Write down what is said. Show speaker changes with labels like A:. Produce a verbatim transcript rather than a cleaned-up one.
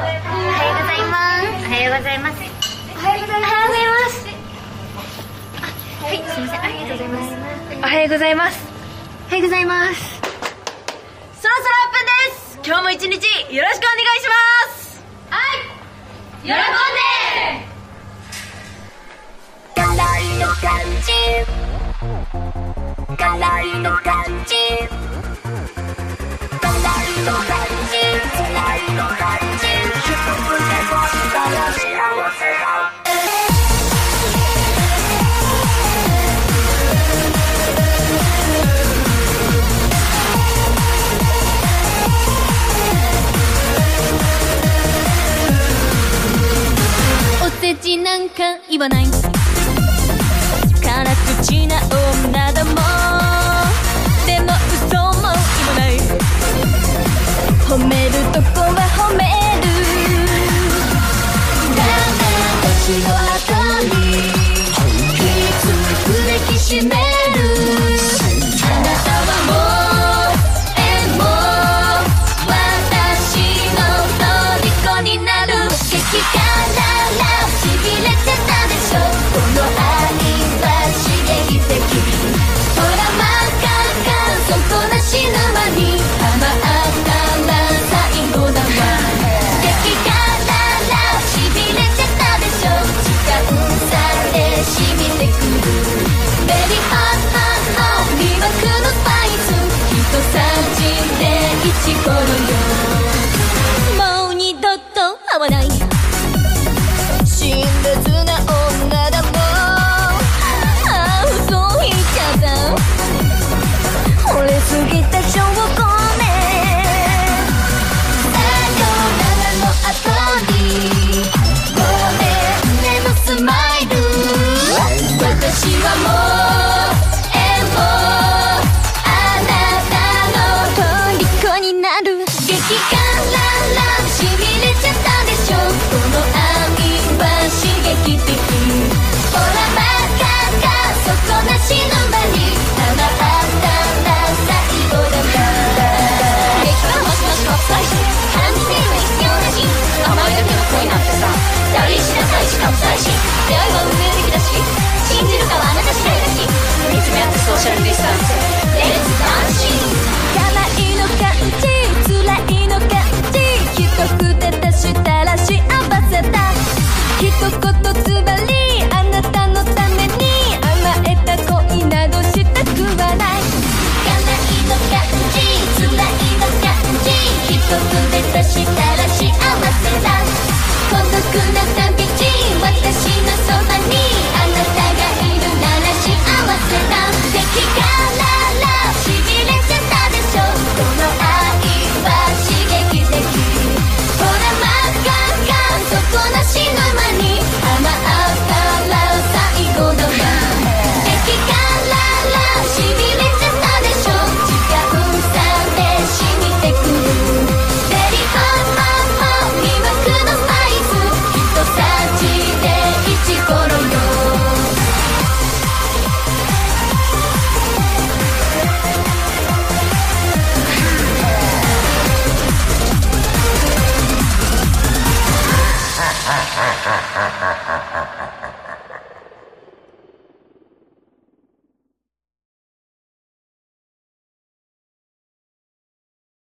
A: ございます。おはようございます。おはようございます。はい、すみません、ありがとうございます。おはようございます。おはようございます。
B: そろそろオープンです。今日も一日よろしくお願いします。はい、喜んで。
C: ガラリの感じ、ガラリの感じ、ガラリの感じ、ガラリの感じ、一つでもしたら幸せだ。
D: お世辞なんか言わない辛口な女だもん。でも嘘も言わない。褒めるとこは褒める。だから私の後にきつく抱きしめる。あなたはもうえもう私の虜になる。激辛ラブしびれてたでしょ。この愛は刺激的。ほら真っ赤っか底なし沼にハマったら最後だわ。激辛ラブしびれてたでしょ。時間差で染みてくる。ベリーホットホット魅惑のスパイス。一さじでイチコロよ。もう二度と会わない。辛辣な女だもん。ああ嘘言っちゃった。惚れすぎた証拠ね。さよならの後にごめんねのスマイル。私はもうえもうあなたの虜になる。激辛ラブしびれちゃったでしょ。この愛は刺激的。ほら真っ赤っか底なし沼にハマったら最後だわ。激辛もしもし国際人感じてる必要なし。甘いだけの恋なんてさ大事な大事国際人。出会いは運命的だし信じるかはあなた次第だし。見つめ合ってソーシャルディスタンス。レッツダンシング。辛いの感じ辛いの感じ。一筆出したら幸せだ。一言つばりあなたのために甘えた恋などしたくはない。辛いの感じ辛いの感じ。一筆出したら幸せだ。孤独な旅路私のそばにあなたがいるなら幸せだ。激辛ラブしびれちゃったでしょ。この愛は刺激的。ほら真っ赤っか底なし沼にハマったら最後だわ。激辛ラブしびれちゃったでしょ。時間差で染みてくる。ベリーホットホット魅惑のスパイス。一さじでイチコロよ。
C: Ha ha ha ha ha ha ha ha.